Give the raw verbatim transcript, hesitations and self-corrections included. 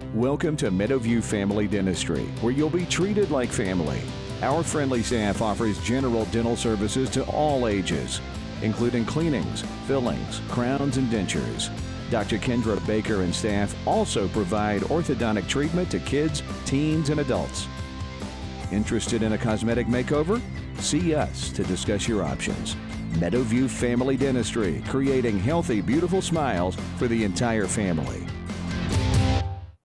Welcome to Meadowview Family Dentistry, where you'll be treated like family. Our friendly staff offers general dental services to all ages, including cleanings, fillings, crowns, and dentures. Doctor Kendra Baker and staff also provide orthodontic treatment to kids, teens, and adults. Interested in a cosmetic makeover? See us to discuss your options. Meadowview Family Dentistry, creating healthy, beautiful smiles for the entire family.